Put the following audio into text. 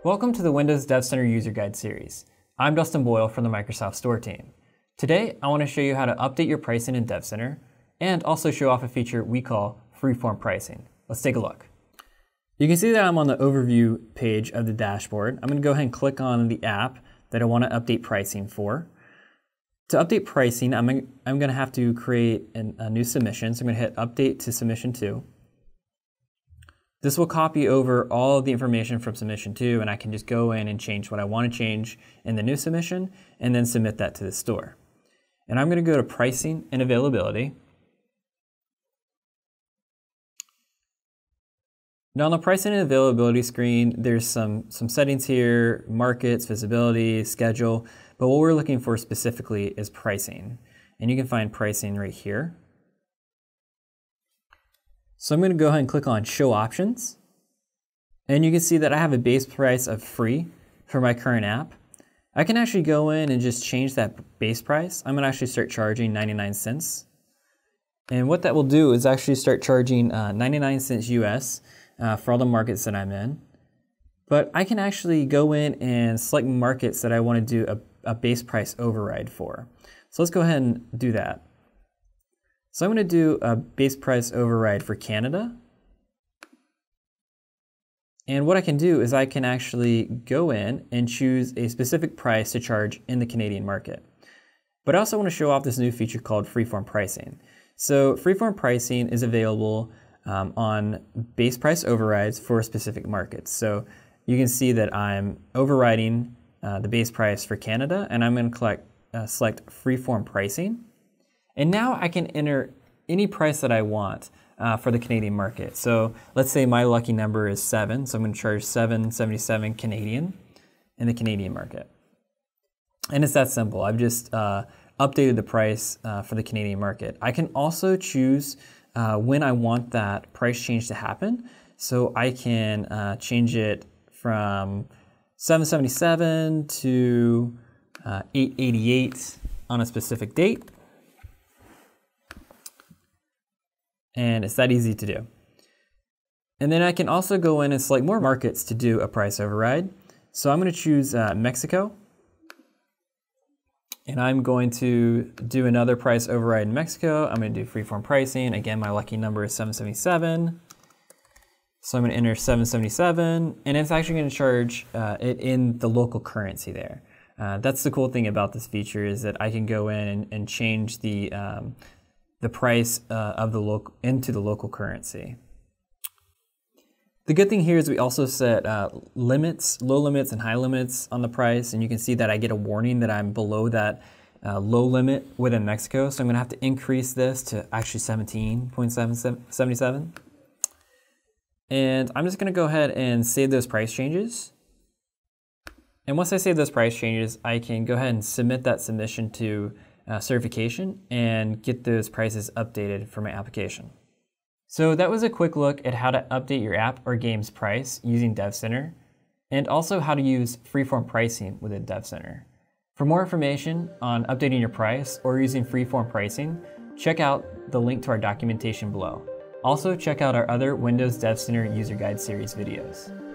Welcome to the Windows Dev Center User Guide series. I'm Dustin Boyle from the Microsoft Store team. Today, I want to show you how to update your pricing in Dev Center and also show off a feature we call Freeform pricing. Let's take a look. You can see that I'm on the overview page of the dashboard. I'm going to go ahead and click on the app that I want to update pricing for. To update pricing, I'm going to have to create a new submission. So I'm going to hit Update to Submission 2. This will copy over all of the information from submission 2, and I can just go in and change what I want to change in the new submission and then submit that to the store. And I'm going to go to Pricing and Availability. Now on the Pricing and Availability screen, there's some settings here: markets, visibility, schedule, but what we're looking for specifically is pricing. And you can find pricing right here. So I'm going to go ahead and click on Show Options. And you can see that I have a base price of free for my current app. I can actually go in and just change that base price. I'm going to actually start charging 99 cents. And what that will do is actually start charging 99 cents US for all the markets that I'm in. But I can actually go in and select markets that I want to do a base price override for. So let's go ahead and do that. So I'm going to do a base price override for Canada. And what I can do is I can actually go in and choose a specific price to charge in the Canadian market. But I also want to show off this new feature called Freeform pricing. So Freeform pricing is available on base price overrides for specific markets. So you can see that I'm overriding the base price for Canada, and I'm going to select Freeform pricing. And now I can enter any price that I want for the Canadian market. So let's say my lucky number is 7, so I'm going to charge $7.77 Canadian in the Canadian market. And it's that simple. I've just updated the price for the Canadian market. I can also choose when I want that price change to happen. So I can change it from $7.77 to $8.88 on a specific date. And it's that easy to do. And then I can also go in and select more markets to do a price override. So I'm going to choose Mexico. And I'm going to do another price override in Mexico. I'm going to do Freeform pricing. Again, my lucky number is $7.77. So I'm going to enter $7.77, and it's actually going to charge it in the local currency there. That's the cool thing about this feature, is that I can go in and change the price of the into the local currency. The good thing here is we also set limits, low limits and high limits on the price, and you can see that I get a warning that I'm below that low limit within Mexico, so I'm going to have to increase this to actually 17.77. And I'm just going to go ahead and save those price changes. And once I save those price changes, I can go ahead and submit that submission to certification and get those prices updated for my application. So that was a quick look at how to update your app or game's price using Dev Center, and also how to use Freeform pricing within Dev Center. For more information on updating your price or using Freeform pricing, check out the link to our documentation below. Also, check out our other Windows Dev Center User Guide series videos.